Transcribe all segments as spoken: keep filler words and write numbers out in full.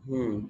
हम्म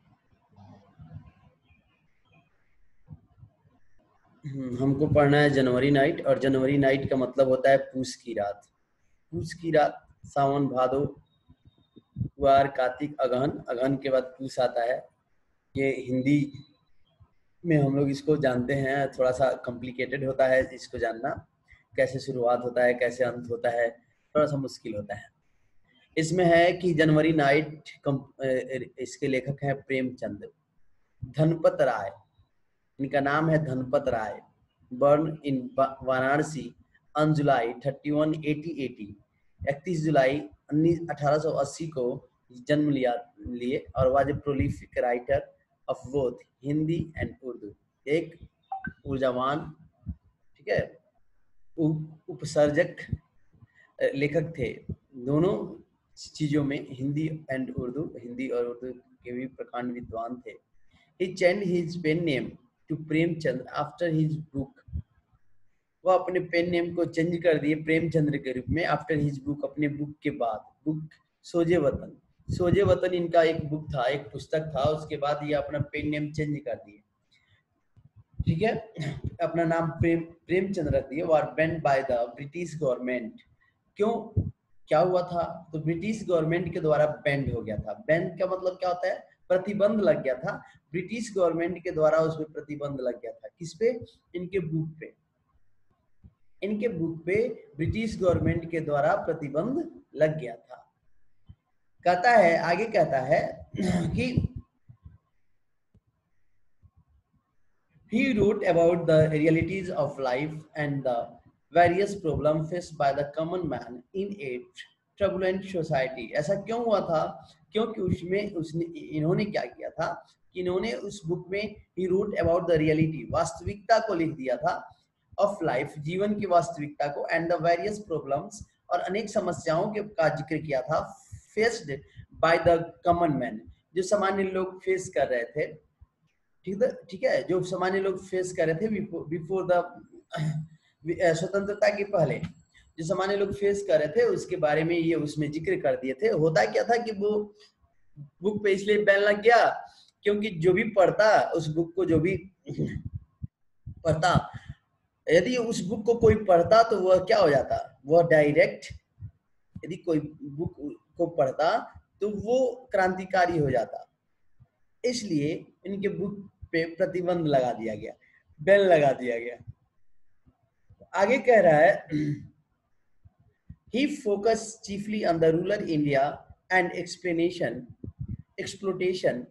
हम्म, हमको पढ़ना है जनवरी नाइट, और जनवरी नाइट का मतलब होता है पूस की रात। पूस की रात, सावन भादो कुआर कार्तिक अगहन, अगहन के बाद पूस आता है। ये हिंदी में हम लोग इसको जानते हैं, थोड़ा सा कॉम्प्लिकेटेड होता है इसको जानना, कैसे शुरुआत होता है कैसे अंत होता है, थोड़ा सा मुश्किल होता है। इसमें है कि जनवरी नाइट कम- इसके लेखक हैं प्रेमचंद। धनपत राय, इनका नाम है Dhanpat Rai. Born in Varanasi on July thirty one eighty eighty, इकतीस जुलाई अठारह सौ अस्सी को जन्म लिया लिए और was a prolific writer of both Hindi and Urdu. एक ऊर्जावान, ठीक है, उप- उपसर्जक लेखक थे दोनों चीजों में, हिंदी एंड उर्दू, हिंदी और उर्दू के भी प्रकांड विद्वान थे। He changed his pen name to Premchand after his book। वो अपने पेन नेम को चेंज कर दिए प्रेमचंद्र के रूप में आफ्टर हिज बुक, अपने बुक के बाद। बुक सोजे वतन, सोजे वतन इनका एक बुक था, एक पुस्तक था, उसके बाद ये अपना पेन नेम चेंज कर दिए, ठीक है, अपना नाम प्रेम प्रेमचंद रख दिए। Were banned by the British government. क्यों, क्या हुआ था, तो ब्रिटिश गवर्नमेंट के द्वारा बैंड हो गया था। बैंड का मतलब क्या होता है, प्रतिबंध लग गया था। ब्रिटिश गवर्नमेंट के द्वारा उस पर प्रतिबंध लग गया था। किस पे, इनके बुक पे, इनके बुक पे ब्रिटिश गवर्नमेंट के द्वारा प्रतिबंध लग गया था। कहता है, आगे कहता है कि he wrote about the realities of life and the various problems faced by the common man in a turbulent society। ऐसा क्यों हुआ था, क्योंकि उसमें उसने इन्होंने क्या किया था कि इन्होंने उस बुक में he wrote about the reality, वास्तविकता को लिख दिया था, ऑफ लाइफ, जीवन की वास्तविकता को, एंड द वेरियस प्रॉब्लम्स, और अनेक समस्याओं के का जिक्र किया था, faced by the common man, जो सामान्य लोग फेस कर रहे थे, ठीक है, ठीक है, जो सामान्य लोग फेस कर रहे थे बिफोर द स्वतंत्रता के पहले, जो सामान्य लोग फेस कर रहे थे उसके बारे में ये उसमें जिक्र कर दिए थे। होता क्या था कि वो बुक पे इसलिए बैन लग गया क्योंकि जो भी पढ़ता उस बुक को, जो भी पढ़ता, यदि उस बुक को कोई पढ़ता तो वह क्या हो जाता, वह डायरेक्ट, यदि कोई बुक को पढ़ता तो वो क्रांतिकारी हो जाता। इसलिए इनके बुक पे प्रतिबंध लगा दिया गया, बैन लगा दिया गया। आगे कह रहा है, he focused chiefly on the rural India and explanation exploitation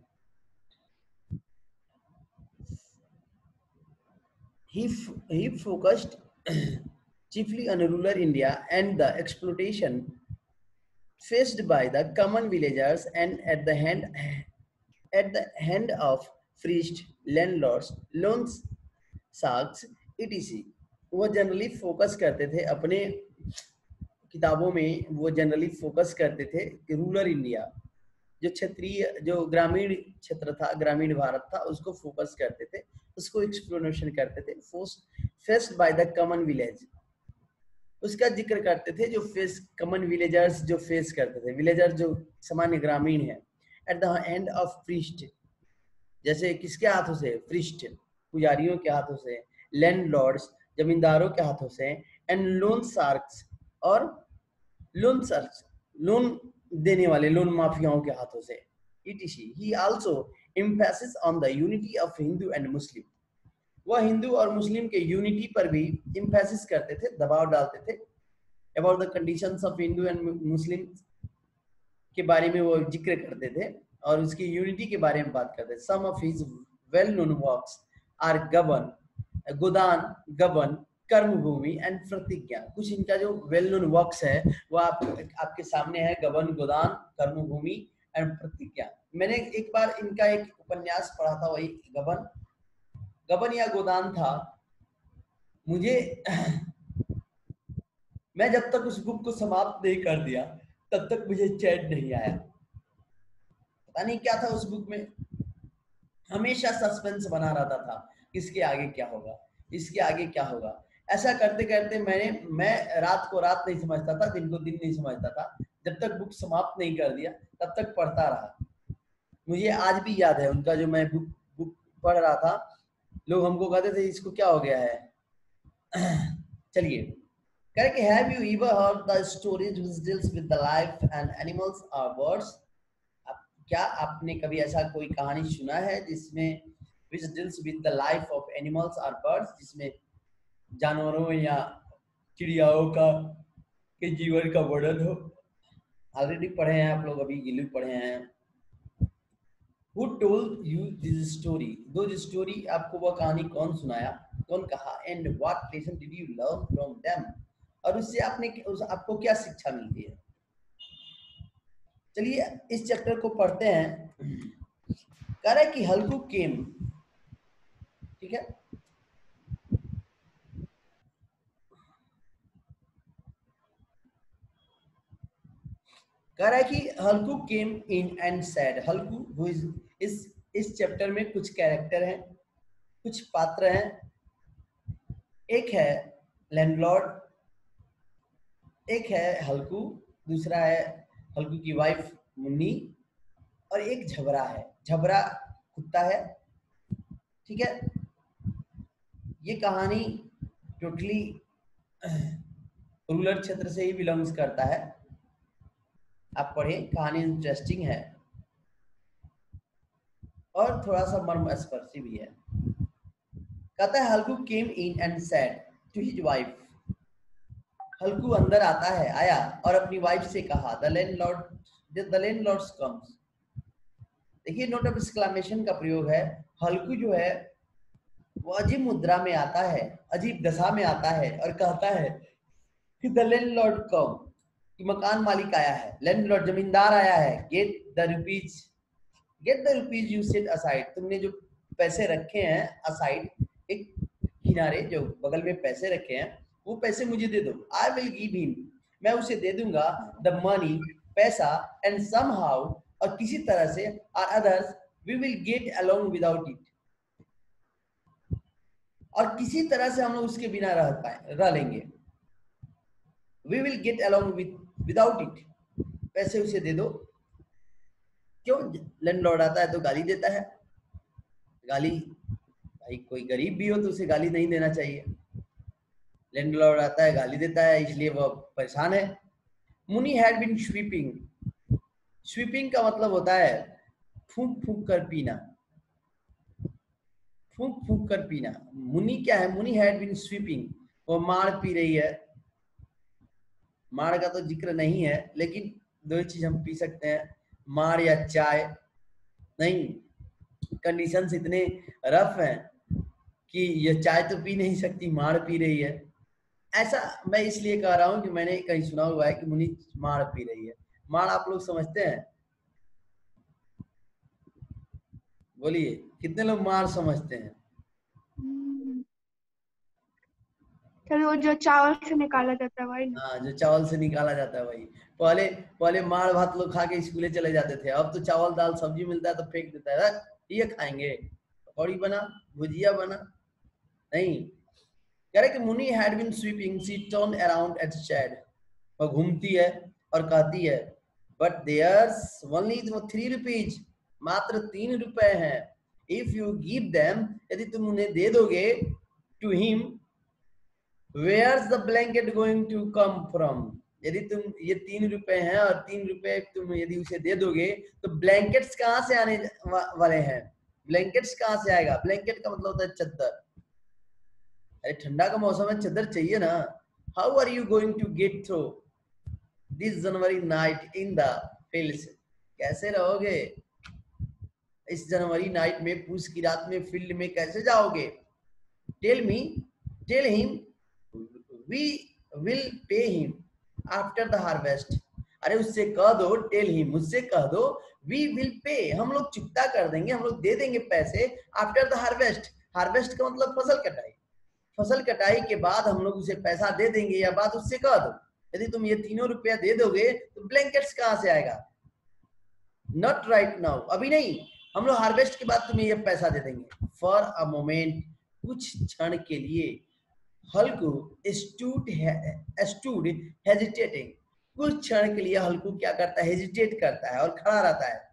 he he focused chiefly on rural India and the exploitation faced by the common villagers and at the hand at the hand of priest, landlords, loans sharks, et cetera। वो generally focus करते थे अपने किताबों में, वो generally focus करते थे कि रूरल इंडिया, जो क्षेत्रीय, जो ग्रामीण क्षेत्र था, ग्रामीण भारत था, उसको फोकस करते थे, उसको एक्सप्लोरेशन करते थे। Faced by the common village, उसका जिक्र करते थे, जो फेस कॉमन विलेजर्स जो फेस करते थे, विलेजर जो सामान्य ग्रामीण है। At the end of priest, जैसे किसके हाथों से, प्रीस्ट पुजारियों के हाथों से, लैंडलॉर्ड्स जमींदारों के हाथों से, एंड लोन शार्क्स, और लोन शार्क्स लोन देने वाले लोन माफियाओं के हाथों से, ETC. He also emphasis on the unity of Hindu and Muslim, वह हिंदू और मुस्लिम के यूनिटी पर भी एम्फेसिस करते थे, दबाव डालते थे। About the conditions of Hindu and Muslim के बारे में वो जिक्र करते थे और उसकी यूनिटी के बारे में बात करते थे। Some of his well known works are Gaban, Godan, गबन, कर्मभूमि एंड प्रतिज्ञा। कुछ इनका जो वेल नोन वर्क्स है वो आप आपके सामने है, गबन, गोदान, कर्मभूमि एंड प्रतिज्ञा। मैंने एक बार इनका एक उपन्यास पढ़ा था, वही गबन गबन या गोदान था। मुझे मैं जब तक उस बुक को समाप्त नहीं कर दिया तब तक मुझे चैन नहीं आया। पता नहीं क्या था उस बुक में, हमेशा सस्पेंस बना रहता था, इसके आगे क्या होगा, इसके आगे क्या होगा। ऐसा करते करते मैंने मैं रात को रात नहीं समझता था, दिन को दिन नहीं समझता था। जब तक बुक समाप्त नहीं कर दिया तब तक पढ़ता रहा। मुझे आज भी याद है उनका, जो मैं बुक बुक पढ़ रहा था, लोग हमको कहते थे इसको क्या हो गया है। चलिए, correct, have you ever heard the stories which deals with the life and animals और बर्ड्स? क्या आपने कभी ऐसा कोई कहानी सुना है जिसमें which deals with the life of animals or birds, जिसमें जानवरों या चिड़ियाओं का के जीवन का वर्णन हो? ऑलरेडी पढ़े हैं आप लोग, अभी गिलू पढ़े हैं। Who told you this story? दो स्टोरी आपको वह कहानी कौन सुनाया, कौन कहा? And what lesson did you learn from them? और उससे आपने उस आपको क्या शिक्षा मिलती है? चलिए इस चैप्टर को पढ़ते हैं। कह रहा है कि हल्कू केम, ठीक है, कह रहा है कि Halku came in and said. Halku who is, इस इस चैप्टर में कुछ कैरेक्टर हैं, कुछ पात्र हैं। एक है लैंडलॉर्ड, एक है हल्कू, दूसरा है हल्कू की वाइफ मुन्नी, और एक झबरा है, झबरा कुत्ता है, ठीक है। ये कहानी टोटली रूरल क्षेत्र से ही बिलोंग्स करता है। आप पढ़ें, कहानी इंटरेस्टिंग है और थोड़ा सा मर्मस्पर्शी भी है। कहता है Halku came in and said to his wife. Halku अंदर आता है, आया और अपनी वाइफ से कहा, the landlord the landlord's comes. देखिए नोट ऑफ एक्सक्लेमेशन का प्रयोग है। हल्कू जो है वो अजीब मुद्रा में आता है, अजीब दशा में आता है और कहता है कि द लैंडलॉर्ड कम, कि मकान मालिक आया है, लैंडलॉर्ड जमींदार आया है, get the rupees get the rupees you set aside, तुमने जो पैसे रखे हैं असाइड, एक किनारे जो बगल में पैसे रखे हैं, वो पैसे मुझे दे दो। आई विल गिव हिम, मैं उसे दे दूंगा, द मनी, पैसा, एंड समहाउ, और किसी तरह से, और others we will get along without it, और किसी तरह से हम लोग उसके बिना रह पाए रह लेंगे। We will get along with without it, पैसे उसे दे दो। क्यों? लैंडलॉर्ड आता है तो गाली देता है, गाली, भाई कोई गरीब भी हो तो उसे गाली नहीं देना चाहिए। लैंडलॉर्ड आता है गाली देता है, इसलिए वह परेशान है। Munni had been sweeping. Sweeping का मतलब होता है फूंक फूंक कर पीना, फूंक फूंक कर पीना। मुनी क्या है? मुनी हैड बीन स्वीपिंग, वो मार पी रही है। मार का तो जिक्र नहीं है, लेकिन दो चीज हम पी सकते हैं, मार या चाय। नहीं, कंडीशंस इतने रफ हैं कि ये चाय तो पी नहीं सकती, मार पी रही है। ऐसा मैं इसलिए कह रहा हूं कि मैंने कहीं सुना हुआ है कि मुनी मार पी रही है। मार आप लोग समझते हैं? बोलिए, कितने लोग मार समझते हैं? चलो वो जो चावल से निकाला जाता है वही। हाँ, जो चावल से निकाला जाता है वही। पहले पहले मार भात लोग खा के स्कूले चले जाते थे, अब तो चावल दाल सब्जी मिलता है तो फेंक देता है, रख, ये खाएंगे, पकौड़ी बना, भुजिया बना। नहीं, कह रहे कि Munni had been sweeping, she turn around at said, वो घूमती है और कहती है, but there's only three rupees, मात्र तीन रुपए हैं। इफ यू गिव देम, यदि तुम उन्हें दे दोगे, to him, where's the blanket going to come from, यदि तुम ये तीन रुपए हैं और तीन रुपए तुम यदि उसे दे दोगे तो ब्लैंकेट्स कहाँ से आने वाले हैं? ब्लैंकेट्स कहाँ से आएगा? ब्लैंकेट का मतलब होता है चद्दर। अरे ठंडा का मौसम है, चद्दर चाहिए ना। How are you going to get through this January night in the fields, कैसे रहोगे इस जनवरी नाइट में, पूस की रात में फील्ड में कैसे जाओगे? Tell me, tell him, we will pay him after the harvest. अरे उससे कह दो, टेल हिम, मुझसे कह दो, वी विल पे, हम लोग चुकता कर देंगे, हम लोग दे देंगे पैसे, आफ्टर द हार्वेस्ट। हार्वेस्ट का मतलब फसल कटाई, फसल कटाई के बाद हम लोग उसे पैसा दे देंगे। या बात उससे कह दो, यदि तुम ये तीनों रुपया दे दोगे तो ब्लैंकेट्स कहाँ से आएगा? नॉट राइट नाउ, अभी नहीं, हम लोग हार्वेस्ट के बाद तुम्हें ये पैसा दे देंगे। फॉर अ मोमेंट, कुछ क्षण के लिए, हल्कू स्टूड स्टूड हेजिटेटिंग, कुछ क्षण के लिए हल्कू क्या करता है? हेजिटेट करता है और खड़ा रहता है।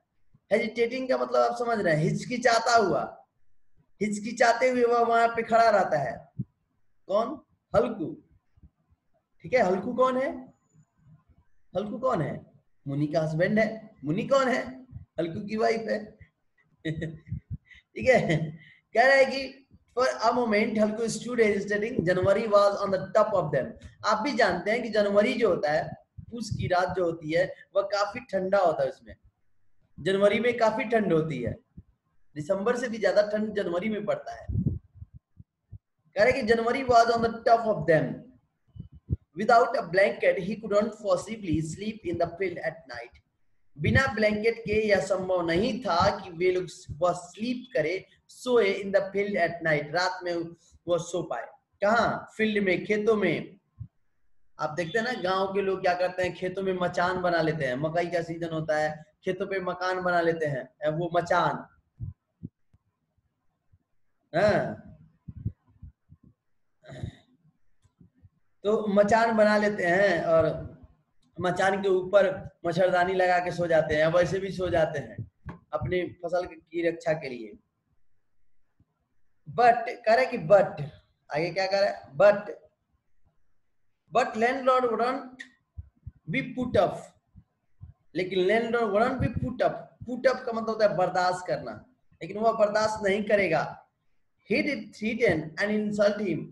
हेजिटेटिंग का मतलब आप समझ रहे हैं, हिचकिचाता हुआ, हिचकिचाते हुए वह वहां पे खड़ा रहता है। कौन? हल्कू। ठीक है, हल्कू कौन है? हल्कू कौन है? मुनि का हस्बैंड है। मुनि कौन है? हल्कू की वाइफ है। ठीक है, कह रहा है कि for a moment Halku stood hesitating, January was on the top of them. आप भी जानते हैं कि जनवरी जो होता है, पूस की रात जो होती है, वह काफी ठंडा होता है। उसमें जनवरी में काफी ठंड होती है, दिसंबर से भी ज्यादा ठंड जनवरी में पड़ता है। कह रहे कि January was on the top of them, without a blanket he couldn't possibly sleep in the field at night. बिना ब्लैंकेट के यह संभव नहीं था कि वे लोग वह स्लीप करे, सोए in the field at night, रात में वो सो पाए। कहाँ? फील्ड में, खेतों में। आप देखते हैं ना, गांव के लोग क्या करते हैं, खेतों में मचान बना लेते हैं। मकई का सीजन होता है, खेतों पे मकान बना लेते हैं, वो मचान। हाँ, तो मचान बना लेते हैं और मचान के ऊपर मच्छरदानी लगा के सो जाते हैं, वैसे भी सो जाते हैं अपनी फसल की रक्षा के लिए। बट करे कि बट आगे क्या करे, but but landlord wouldn't be put up, लेकिन landlord wouldn't be put up. Put up का मतलब होता है बर्दाश्त करना, लेकिन वह बर्दाश्त नहीं करेगा। he did threaten and insult him,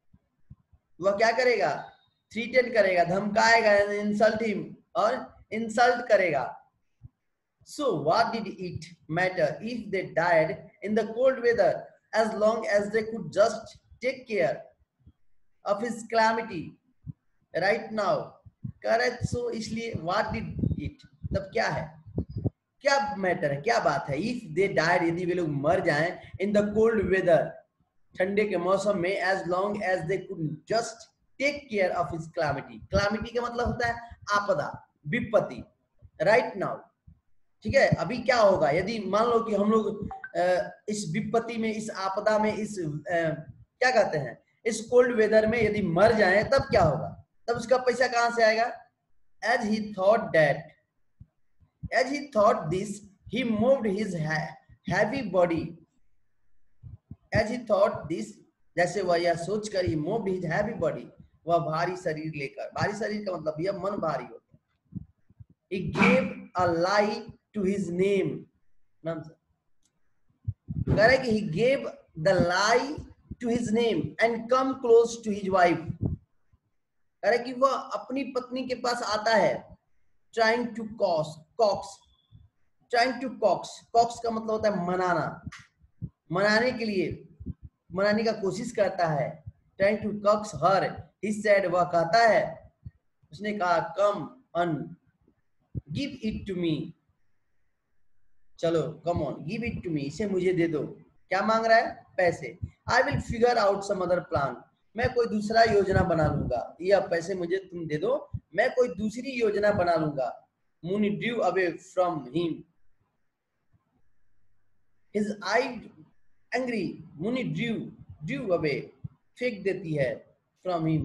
वह क्या करेगा? थ्रीटेन करेगा, धमकाएगा, इंसल्ट हिम, और इंसल्ट करेगा। So what did it matter if they died in the cold weather, as long as they could just take care of his calamity right now? Correct. So इसलिए what did it, तब क्या है, क्या matter है, क्या बात है? if they died, यदि वे लोग मर जाएं, in the cold weather, ठंडे के मौसम में, as long as they could just take care of his calamity. calamity का मतलब होता है आपदा, विपत्ति, right now। ठीक है, अभी क्या होगा यदि मान लो कि हम लोग इस विपत्ति में, इस आपदा में, इस क्या कहते हैं, इस कोल्ड वेदर में यदि मर जाएं, तब क्या होगा? तब उसका पैसा कहां से आएगा? as he thought that as he thought this he moved his heavy body, as he thought this, जैसे वह यह सोचकर, he moved his heavy body, वह भारी शरीर लेकर, भारी शरीर का मतलब यह मन भारी होता है। he gave a lie to his name, नाम से कह रहे कि he gave the lie to his name and come close to his wife, कह रहे कि वह अपनी पत्नी के पास आता है, trying to coax coax trying to coax coax का मतलब होता है मनाना, मनाने के लिए, मनाने का कोशिश करता है। trying to coax her, he said, वह कहता है, उसने कहा, come on, give it to me, चलो come on, give it to me, इसे मुझे दे दो। क्या मांग रहा है? पैसे। I will figure out some other plan, मैं कोई दूसरा योजना बना लूंगा। यह पैसे मुझे तुम दे दो, मैं कोई दूसरी योजना बना लूंगा। Muni drew away from him, his eye angry, Muni drew drew away, फेंक देती है, from him,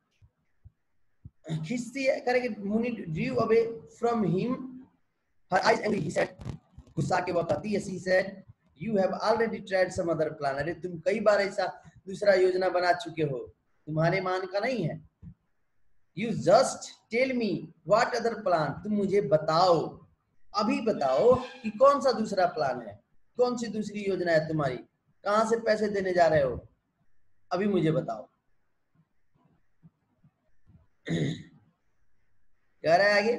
खींचती है, करेंगे Muni drew away from him, her eyes angry, he said, गुस्सा के वह कहती है, she said, you have already tried some other plan, अरे तुम कई बार ऐसा दूसरा योजना बना चुके हो, तुम्हारे मान का नहीं है। You just tell me what other plan, तुम मुझे बताओ, अभी बताओ कि कौन सा दूसरा प्लान है, कौन सी दूसरी योजना है तुम्हारी, कहां से पैसे देने जा रहे हो, अभी मुझे बताओ। कह रहा है आगे,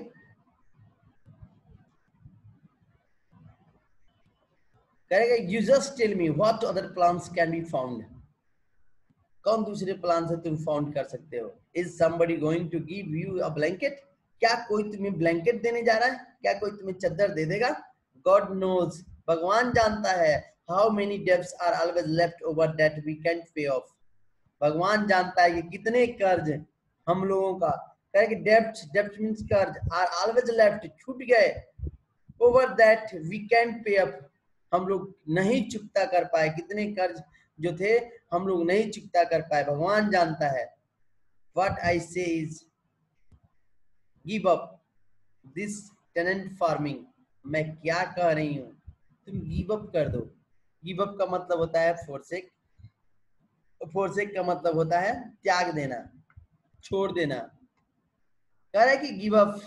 कहेगा you just tell me what other plans can be found, कौन दूसरे प्लान से तुम फाउंड कर सकते हो। Is somebody going to give you a blanket, क्या कोई तुम्हें ब्लैंकेट देने जा रहा है, क्या कोई तुम्हें चद्दर दे देगा। God knows, भगवान जानता है, how many debts are always left over that we can't pay off, भगवान जानता है कि कितने कर्ज हम लोगों का, कहेगा डेब्ट, डेब्ट मींस कर्ज, आर ऑलवेज लेफ्ट, छूट गए, over that we can't pay up, हम लोग नहीं चुकता कर पाए, कितने कर्ज जो थे हम लोग नहीं चुकता कर पाए, भगवान जानता है। What I say is give up this tenant farming, मैं क्या कह रही हूँ, तुम गिव अप कर दो। गिव अप का मतलब होता है फोरसेक, फोरसेक का मतलब होता है त्याग देना, छोड़ देना। कह रहा है कि गिव अप,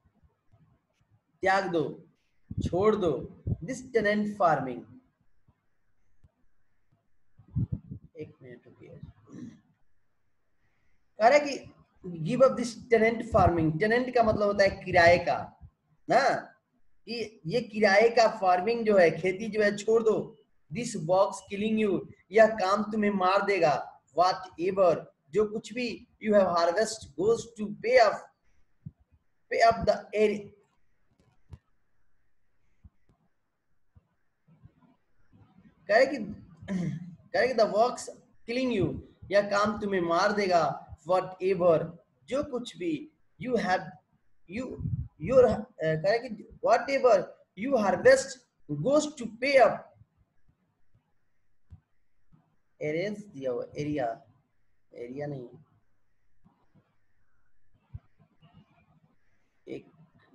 त्याग दो, छोड़ दो दिस टेनेंट फार्मिंग। एक मिनट रुकिए। कह रहा है कि give up this tenant farming. Tenant का मतलब होता है किराए का ना, कि ये किराए का फार्मिंग जो है, खेती जो है, छोड़ दो। दिस वर्क्स किलिंग यू, यह काम तुम्हें मार देगा। व्हाट एवर, जो कुछ भी you have harvest goes to pay up, pay up the area. कहे कि कहे कि द वर्क्स किलिंग यू, यह काम तुम्हें मार देगा। व्हाट एवर, जो कुछ भी यू हैव यू योर कहे कि whatever you harvest goes to pay up, arrears दिया हुआ, एरिया, एरिया नहीं, एक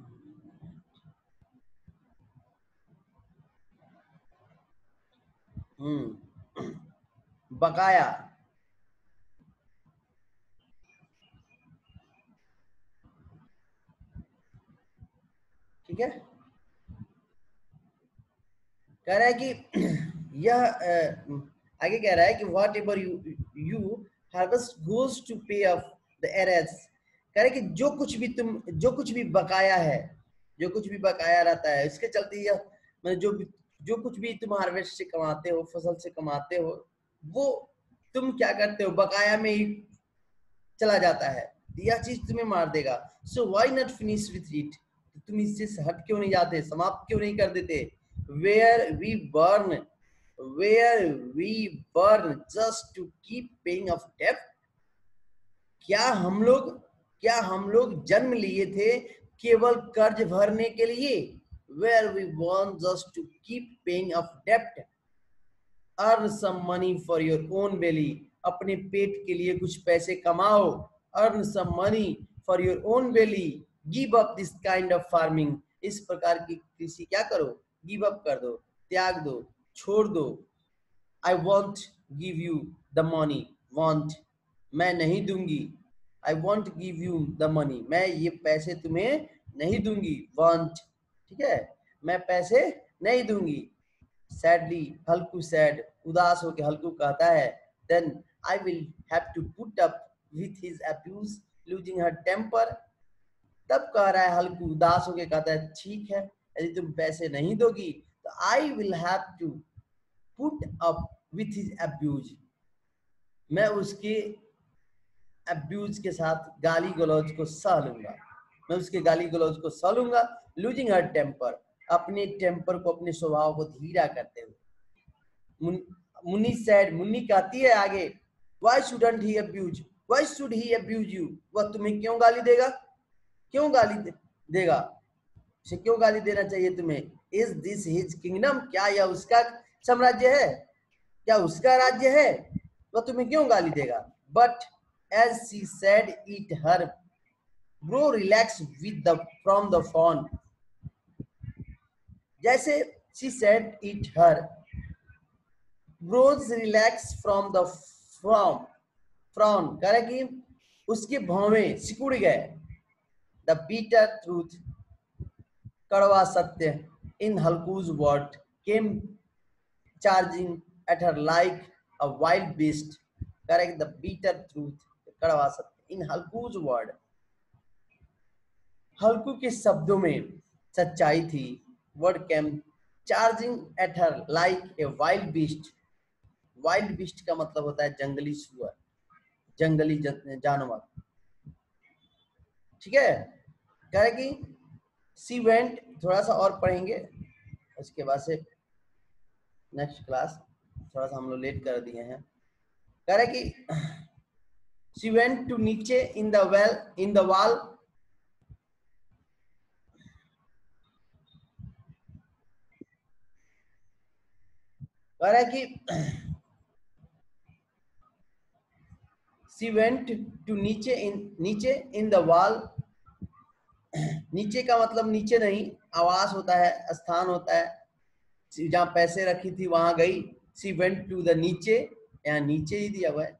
हम्म बकाया, ठीक है। कह रहा है कि यह अ, आगे कह रहा है कि whatever you you harvest goes to pay off the arrears. कह रहे कि जो कुछ भी तुम, जो कुछ भी बकाया है, जो कुछ भी बकाया रहता है, इसके चलते यह मतलब जो भी, जो कुछ भी तुम हार्वेस्ट से कमाते हो, फसल से कमाते हो, वो तुम क्या करते हो, बकाया में ही चला जाता है। यह चीज तुम्हें मार देगा। So why not finish with it, तुम इससे हट क्यों नहीं जाते, समाप्त क्यों नहीं कर देते। Where we burn, where we burn just to keep paying off डेब्ट। क्या हम लोग, क्या हम लोग जन्म लिए थे केवल कर्ज भरने के लिए। Where we burn just to keep paying off डेब्ट। Earn some money for your own belly, अपने पेट के लिए कुछ पैसे कमाओ। Earn some money for your own belly, give up this kind of farming, इस प्रकार की कृषि क्या करो, गिव अप कर दो, त्याग दो, छोड़ दो। I want give you the money, want मैं नहीं दूंगी, I want give you the money, मैं ये पैसे तुम्हें नहीं दूंगी। वॉन्ट, ठीक है, मैं पैसे नहीं दूंगी। सैडली, हल्कू सैड, उदास होकर हल्कू कहता है, then I will have to put up with his abuse losing her temper. तब कह रहा है हल्कू उदास होकर कहता है, ठीक है, यदि तुम पैसे नहीं दोगी तो I will have to put up with his abuse, मैं उसके अब्यूज के साथ गाली गलौज को सह लूंगा, मैं उसके गाली गलौज को सह लूंगा। लूजिंग हर टेम्पर, अपने टेम्पर को, अपने स्वभाव को धीरा करते हुए। मुन्नी सैड, मुन्नी कहती है आगे, why shouldn't he abuse, why should he abuse you, वह तुम्हें क्यों गाली देगा, क्यों गाली दे, देगा, उसे क्यों गाली देना चाहिए तुम्हें। इज दिस हिज किंगडम, क्या यह उसका साम्राज्य है, क्या उसका राज्य है, वह तुम्हें क्यों गाली देगा। But as she said it her brow relax with the from the frown, जैसे she said it her brows relax from the from, frown करे कि उसके भौवे सिकुड़ गए। द बीटर ट्रूथ, कड़वा सत्य, in Halku's word came charging at her like a wild beast. Correct, the bitter truth, कड़वा सत्य, इन हल्कूज वर्ड, हल्कू के शब्दों में सच्चाई थी। Word came charging at her like a wild beast. Wild beast का मतलब होता है जंगली सुअर, जंगली जानवर, ठीक है। कह रहे कि सी वेंट, थोड़ा सा और पढ़ेंगे उसके बाद से नेक्स्ट क्लास, थोड़ा सा हम लोग लेट कर दिए हैं। कह रहे कि सी went to niche in the well in the wall, कह रहा है कि सी वेंट टू नीचे इन नीचे इन द वॉल नीचे का मतलब नीचे नहीं, आवास होता है, स्थान होता है, जहां पैसे रखी थी वहां गई। सी वेंट टू द नीचे, यहाँ नीचे ही दिया हुआ है,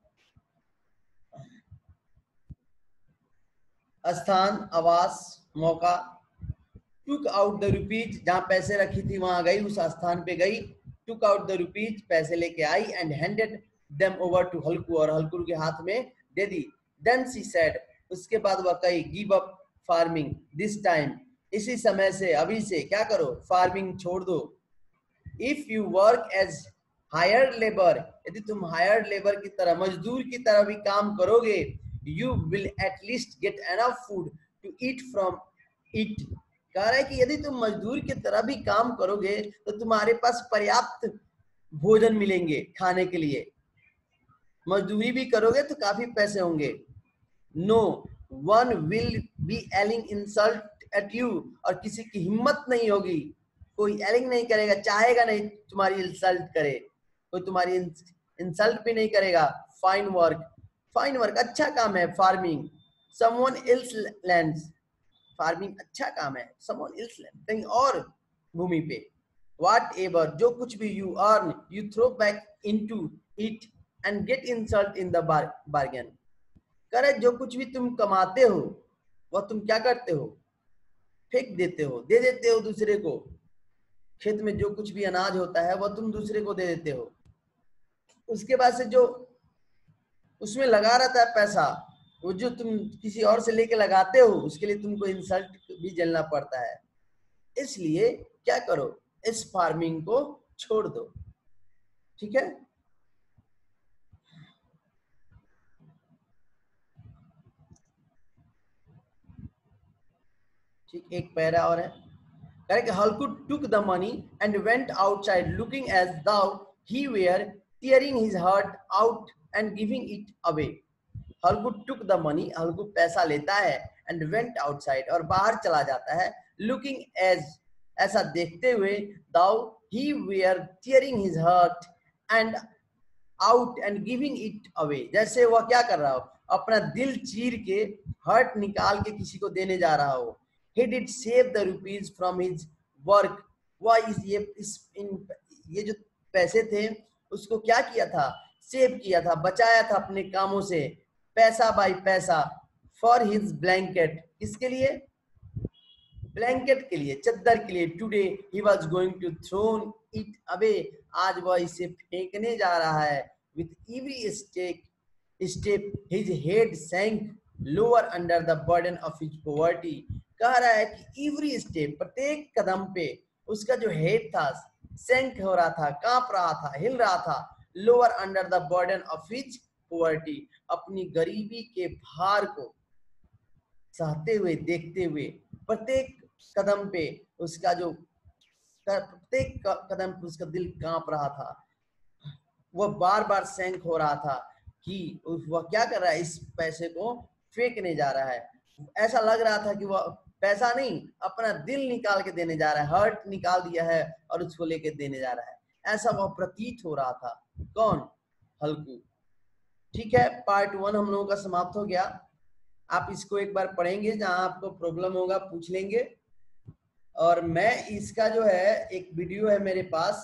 स्थान, आवास, मौका। टुक आउट द रुपीज, जहां पैसे रखी थी वहां गई, उस स्थान पे गई। टुक आउट द रुपीज, पैसे लेके आई, and handed them over to हल्कू, और हल्कू के हाथ में दे दी। देन सी सेड, उसके बाद वह कही, give up farming this time, इसी समय से, अभी से क्या करो, फार्मिंग छोड़ दो। If you work as hire labour, यदि तुम हायर लेबर की तरह, मजदूर की तरह भी काम करोगे, you will at least get enough food to eat from it. कह रहा है कि यदि तुम मजदूर की तरह भी काम करोगे तो तुम्हारे पास पर्याप्त भोजन मिलेंगे खाने के लिए। मजदूरी भी करोगे तो काफी पैसे होंगे। No one will be yelling insult at you, और किसी की हिम्मत नहीं होगी, कोई एलिंग नहीं करेगा, चाहेगा नहीं तुम्हारी इंसल्ट करे, कोई तुम्हारी इंसल्ट भी नहीं करेगा। फाइन वर्क, फाइन वर्क अच्छा काम है, farming. Someone else lands, farming अच्छा काम है, समवन एल्स लैंड, कहीं और भूमि पे। व्हाट एवर, जो कुछ भी, you earn you throw back into it and get insult in the bargain. करे जो कुछ भी तुम कमाते हो वह तुम क्या करते हो, फेंक देते हो, दे देते हो दूसरे को। खेत में जो कुछ भी अनाज होता है वह तुम दूसरे को दे देते हो। उसके बाद से जो उसमें लगा रहता है पैसा, वो जो तुम किसी और से लेके लगाते हो, उसके लिए तुमको इंसल्ट भी झेलना पड़ता है। इसलिए क्या करो, इस फार्मिंग को छोड़ दो। ठीक है, ठीक, एक पैरा और है। Correct. Halku took the money and went outside, looking as though he were tearing his heart out and giving it away. Halku took the money, Halku पैसा लेता है, and went outside, और बाहर चला जाता है, looking as, ऐसा देखते हुए, though he were tearing his heart and out and giving it away, जैसे वह क्या कर रहा हो, अपना दिल चीर के, हर्ट निकाल के किसी को देने जा रहा हो। He did save the rupees from his work. वह इस ये इस इन ये जो पैसे थे उसको क्या किया था, सेव किया था, बचाया था अपने कामों से, पैसा बाय पैसा। For his blanket, किसके लिए, ब्लैंकेट के लिए, चद्दर के लिए। Today he was going to throw it away, आज वह इसे फेंकने जा रहा है। With every step step his head sank lower under the burden of his poverty. कह रहा है कि एवरी स्टेप, प्रत्येक कदम पे उसका जो हेड था सेंक हो रहा था, कांप रहा था, हिल रहा था। Lower under the burden of his poverty, अपनी गरीबी के भार को सहते हुए, देखते हुए, प्रत्येक कदम पे उसका जो प्रत्येक कदम पे उसका दिल कांप रहा था, वह बार बार सेंक हो रहा था कि वह क्या कर रहा है, इस पैसे को फेंकने जा रहा है। ऐसा लग रहा था कि वह पैसा नहीं, अपना दिल निकाल के देने जा रहा है, हर्ट निकाल दिया है और उसको लेके देने जा रहा है, ऐसा वह प्रतीत हो रहा था। कौन, हल्कू। ठीक है, पार्ट वन हम लोगों का समाप्त हो गया। आप इसको एक बार पढ़ेंगे, जहां आपको प्रॉब्लम होगा पूछ लेंगे। और मैं इसका जो है एक वीडियो है मेरे पास,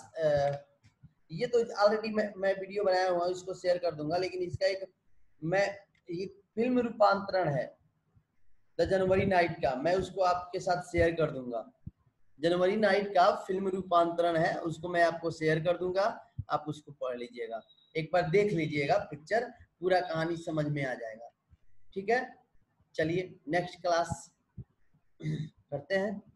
ये तो ऑलरेडी मैं मैं वीडियो बनाया हुआ, इसको शेयर कर दूंगा, लेकिन इसका एक मैं ये फिल्म रूपांतरण है द जनवरी नाइट का, मैं उसको आपके साथ शेयर कर दूंगा। जनवरी नाइट का फिल्म रूपांतरण है, उसको मैं आपको शेयर कर दूंगा, आप उसको पढ़ लीजिएगा, एक बार देख लीजिएगा पिक्चर, पूरा कहानी समझ में आ जाएगा। ठीक है, चलिए नेक्स्ट क्लास करते हैं।